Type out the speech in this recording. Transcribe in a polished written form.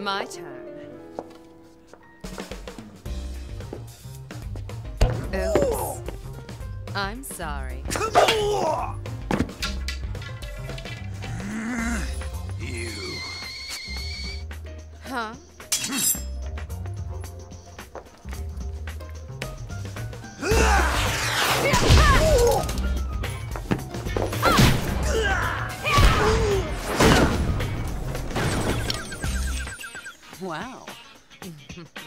My turn. Oops. I'm sorry. Come on! You. Huh? Wow.